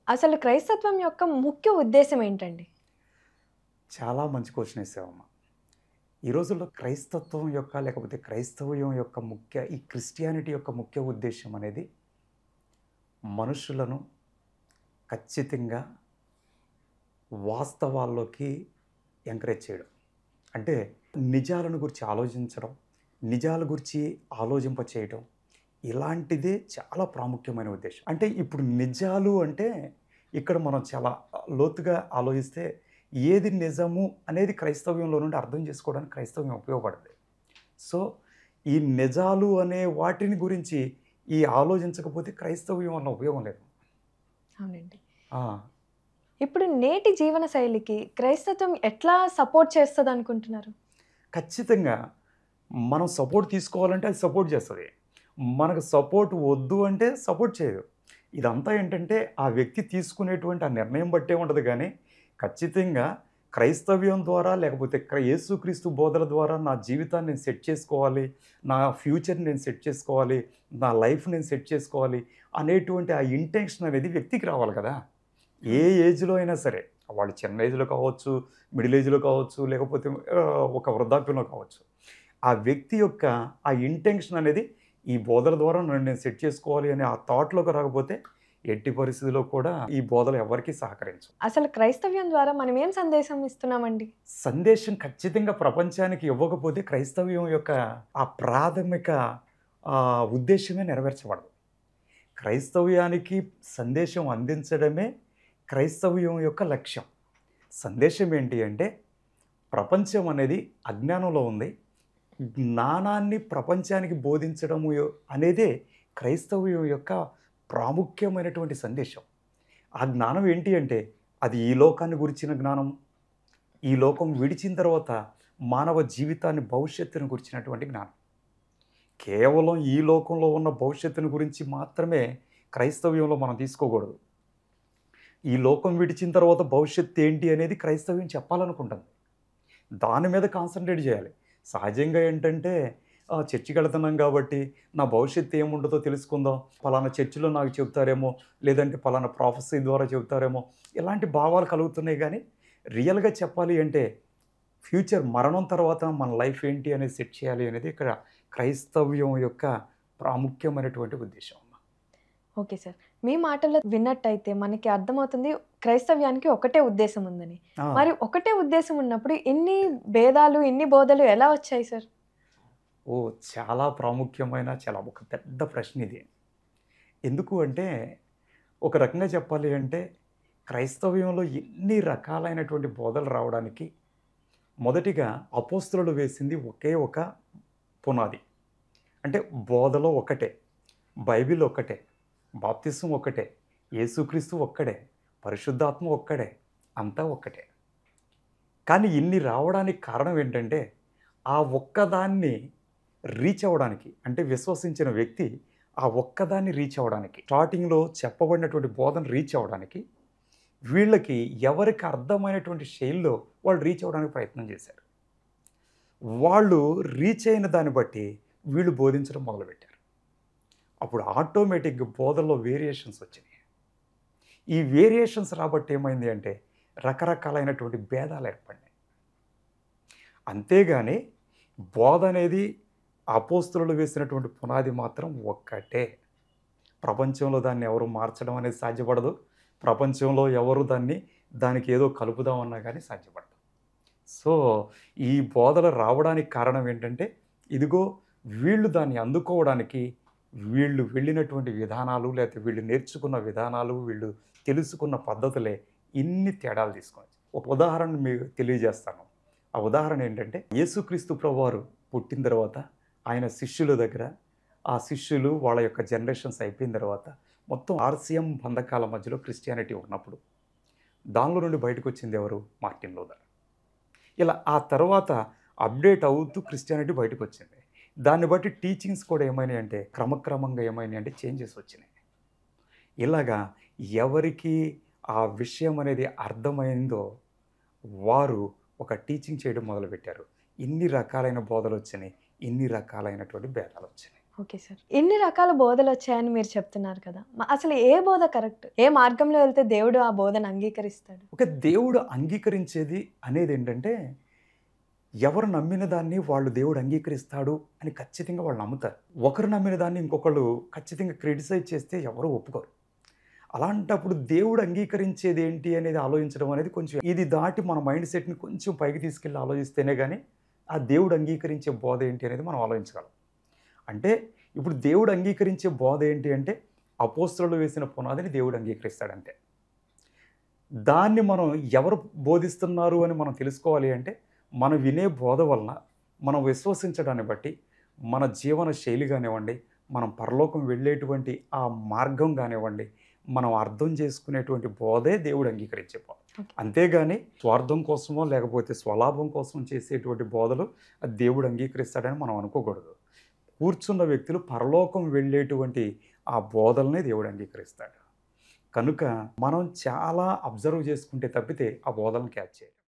అసలు క్రైస్తత్వం యొక్క ముఖ్య ఉద్దేశ్యం ఏంటండి? చాలా మంచి క్వెషన్ ఏసావమ్మ. ఈ రోజుల్లో క్రైస్తత్వం యొక్క లేకపోతే క్రైస్తవ్యం యొక్క ఈ క్రిస్టియానిటీ యొక్క ముఖ్య ఉద్దేశ్యం అనేది మనుషులను ఖచ్చితంగా వాస్తవాల్లోకి ఎంకరేజ్ చేయడం. అంటే నిజాలను గురించి ఆలోచించడం, నిజాల గురించి ఆలోచింప చేయడం ఇలాంటిదే చాలా ప్రాముఖ్యమైన ఉద్దేశం. అంటే ఇప్పుడు నిజాలు అంటే ఇక్కడ మనం చాలా లోతుగా ఆలోచిస్తే ఏది నిజము అనేది క్రైస్తవ్యంలో నుండి అర్థం చేసుకోవడానికి క్రైస్తవ్యం ఉపయోగపడింది. సో ఈ నిజాలు అనే వాటిని గురించి ఈ ఆలోచించకపోతే క్రైస్తవ్యం వల్ల ఉపయోగం లేదు. అవునండి. ఆ, ఇప్పుడు నేటి జీవన శైలికి క్రైస్తత్వం ఎట్లా సపోర్ట్ చేస్తదనుకుంటున్నారు? ఖచ్చితంగా మనం సపోర్ట్ తీసుకోవాలంటే అది సపోర్ట్ చేస్తుంది. మనకు సపోర్ట్ వద్దు అంటే సపోర్ట్ చేయదు. ఇదంతా ఏంటంటే ఆ వ్యక్తి తీసుకునేటువంటి ఆ నిర్ణయం బట్టే ఉంటుంది. కానీ ఖచ్చితంగా క్రైస్తవ్యం ద్వారా లేకపోతే యేసుక్రీస్తు బోధల ద్వారా నా జీవితాన్ని నేను సెట్ చేసుకోవాలి, నా ఫ్యూచర్ని నేను సెట్ చేసుకోవాలి, నా లైఫ్ నేను సెట్ చేసుకోవాలి అనేటువంటి ఆ ఇంటెన్షన్ అనేది వ్యక్తికి రావాలి కదా. ఏ ఏజ్లో అయినా సరే, వాళ్ళు చిన్న ఏజ్లో కావచ్చు, మిడిల్ ఏజ్లో కావచ్చు, లేకపోతే ఒక వృద్ధాప్యంలో కావచ్చు, ఆ వ్యక్తి యొక్క ఆ ఇంటెన్షన్ అనేది ఈ బోధల ద్వారా నన్ను నేను సెట్ చేసుకోవాలి అనే ఆ థాట్లోకి రాకపోతే ఎట్టి పరిస్థితిలో కూడా ఈ బోధలు ఎవరికీ సహకరించు. అసలు క్రైస్తవ్యం ద్వారా మనం ఏం సందేశం ఇస్తున్నామండి? సందేశం ఖచ్చితంగా ప్రపంచానికి ఇవ్వకపోతే క్రైస్తవ్యం యొక్క ఆ ప్రాథమిక ఉద్దేశమే నెరవేర్చబడదు. క్రైస్తవ్యానికి సందేశం అందించడమే క్రైస్తవ్యం యొక్క లక్ష్యం. సందేశం ఏంటి అంటే ప్రపంచం అనేది అజ్ఞానంలో ఉంది, జ్ఞానాన్ని ప్రపంచానికి బోధించడము అనేదే క్రైస్తవ్యం యొక్క ప్రాముఖ్యమైనటువంటి సందేశం. ఆ జ్ఞానం ఏంటి అంటే అది ఈ లోకాన్ని గురించిన జ్ఞానం, ఈ లోకం విడిచిన తర్వాత మానవ జీవితాన్ని భవిష్యత్తును గురించినటువంటి జ్ఞానం. కేవలం ఈ లోకంలో ఉన్న భవిష్యత్తును గురించి మాత్రమే క్రైస్తవ్యంలో మనం తీసుకోకూడదు. ఈ లోకం విడిచిన తర్వాత భవిష్యత్తు ఏంటి అనేది క్రైస్తవ్యం చెప్పాలనుకుంటుంది. దాని మీద కాన్సన్ట్రేట్ చేయాలి. సహజంగా ఏంటంటే చర్చికి వెళ్తున్నాం కాబట్టి నా భవిష్యత్తు ఏముంటుందో తెలుసుకుందాం, పలానా చర్చిలో నాకు చెబుతారేమో, లేదంటే పలానా ప్రాఫెసీ ద్వారా చెబుతారేమో, ఇలాంటి భావాలు కలుగుతున్నాయి. కానీ రియల్గా చెప్పాలి అంటే ఫ్యూచర్ మరణం తర్వాత మన లైఫ్ ఏంటి అనేది సెట్ చేయాలి అనేది ఇక్కడ క్రైస్తవ్యం యొక్క ప్రాముఖ్యమైనటువంటి ఉద్దేశం. Okay sir. మీ మాటల్లో విన్నట్టయితే మనకి అర్థమవుతుంది క్రైస్తవ్యానికి ఒకటే ఉద్దేశం ఉందని. మరి ఒకటే ఉద్దేశం ఉన్నప్పుడు ఇన్ని భేదాలు, ఇన్ని బోధలు ఎలా వచ్చాయి సార్? చాలా ప్రాముఖ్యమైన ఒక పెద్ద ప్రశ్న ఇది. ఎందుకు అంటే ఒక రకంగా చెప్పాలి అంటే క్రైస్తవ్యంలో ఎన్ని రకాలైనటువంటి బోధలు రావడానికి మొదటిగా అపోస్తలులు వేసింది ఒకే ఒక పునాది. అంటే బోధలో ఒకటే, బైబిల్ ఒక్కటే, బాప్తిసం ఒక్కటే, యేసుక్రీస్తు ఒక్కడే, పరిశుద్ధాత్మ ఒక్కడే, అంతా ఒక్కటే. కానీ ఇన్ని రావడానికి కారణం ఏంటంటే ఆ ఒక్కదాన్ని రీచ్ అవ్వడానికి, అంటే విశ్వసించిన వ్యక్తి ఆ ఒక్కదాన్ని రీచ్ అవ్వడానికి, స్టార్టింగ్లో చెప్పబడినటువంటి బోధన రీచ్ అవ్వడానికి వీళ్ళకి ఎవరికి అర్థమైనటువంటి శైలిలో వాళ్ళు రీచ్ అవ్వడానికి ప్రయత్నం చేశారు. వాళ్ళు రీచ్ అయిన దాన్ని బట్టి వీళ్ళు బోధించడం మొదలుపెట్టారు. అప్పుడు ఆటోమేటిక్గా బోధనలో వేరియేషన్స్ వచ్చినాయి. ఈ వేరియేషన్స్ రాబట్టి ఏమైంది అంటే రకరకాలైనటువంటి భేదాలు ఏర్పడినాయి. అంతేగాని బోధ అనేది అపోస్తలులు వేసినటువంటి పునాది మాత్రం ఒక్కటే. ప్రపంచంలో దాన్ని ఎవరు మార్చడం అనేది సాధ్యపడదు. ప్రపంచంలో ఎవరు దానికి ఏదో కలుపుదామన్నా కానీ సాధ్యపడదు. సో ఈ బోధలు రావడానికి కారణం ఏంటంటే ఇదిగో వీళ్ళు దాన్ని అందుకోవడానికి వీళ్ళు వెళ్ళినటువంటి విధానాలు, లేకపోతే వీళ్ళు నేర్చుకున్న విధానాలు, వీళ్ళు తెలుసుకున్న పద్ధతులే ఇన్ని తేడాలు తీసుకొని. ఒక ఉదాహరణ మీకు తెలియజేస్తాను. ఆ ఉదాహరణ ఏంటంటే యేసుక్రీస్తు ప్రభువారు పుట్టిన తర్వాత ఆయన శిష్యుల దగ్గర, ఆ శిష్యులు వాళ్ళ యొక్క జనరేషన్స్ అయిపోయిన తర్వాత మొత్తం ఆర్సిఎం బంధకాల మధ్యలో క్రిస్టియానిటీ ఉన్నప్పుడు దానిలో నుండి బయటకు వచ్చింది ఎవరు? Martin Luther. ఇలా ఆ తర్వాత అప్డేట్ అవుతూ క్రిస్టియానిటీ బయటకు వచ్చింది. దాన్ని బట్టి టీచింగ్స్ కూడా ఏమైనాయి అంటే క్రమక్రమంగా ఏమైనాయి అంటే చేంజెస్ వచ్చినాయి. ఇలాగా ఎవరికి ఆ విషయం అనేది అర్థమైందో వారు ఒక టీచింగ్ చేయడం మొదలుపెట్టారు. ఇన్ని రకాలైన బోధలు వచ్చినాయి, ఇన్ని రకాలైనటువంటి భేదాలు వచ్చినాయి. Okay sir. ఇన్ని రకాల బోధలొచ్చాయని మీరు చెప్తున్నారు కదా! అసలు ఏ బోధ కరెక్ట్? ఏ మార్గంలో వెళ్తే దేవుడు ఆ బోధన అంగీకరిస్తాడు? ఒక దేవుడు అంగీకరించేది అనేదేంటంటే, ఎవరు నమ్మిన దాన్ని వాళ్ళు దేవుడు అంగీకరిస్తాడు అని ఖచ్చితంగా వాళ్ళు నమ్ముతారు. ఒకరు నమ్మిన దాన్ని ఇంకొకళ్ళు ఖచ్చితంగా క్రిటిసైజ్ చేస్తే ఎవరు ఒప్పుకోరు. అలాంటప్పుడు దేవుడు అంగీకరించేది ఏంటి అనేది ఆలోచించడం అనేది కొంచెం ఇది దాటి మన మైండ్ సెట్‌ని కొంచెం పైకి తీసుకెళ్ళి ఆలోచిస్తేనే గాని, ఆ దేవుడు అంగీకరించే బోధ ఏంటి అనేది మనం ఆలోచించగలం. అంటే ఇప్పుడు దేవుడు అంగీకరించే బోధ ఏంటి అంటే, అపోస్తలులు వేసిన పునాదిని దేవుడు అంగీకరిస్తాడంతే. దాన్ని మనం ఎవరు బోధిస్తున్నారు అని మనం తెలుసుకోవాలి అంటే, మనం వినే బోధ వలన, మనం విశ్వసించడాన్ని బట్టి, మన జీవన శైలి గానివ్వండి, మనం పరలోకం వెళ్ళేటువంటి ఆ మార్గం గానివ్వండి, మనం అర్థం చేసుకునేటువంటి బోధే దేవుడు అంగీకరించే బోధ. ఓకే. అంతేగాని స్వార్థం కోసమో, లేకపోతే స్వలాభం కోసం చేసేటువంటి బోధలు అది దేవుడు అంగీకరిస్తాడని మనం అనుకోకూడదు. కూర్చున్న వ్యక్తులు పరలోకం వెళ్ళేటువంటి ఆ బోధల్నే దేవుడు అంగీకరిస్తాడు. కనుక మనం చాలా అబ్జర్వ్ చేసుకుంటే తప్పితే ఆ బోధలను క్యాచ్ చేయలేం.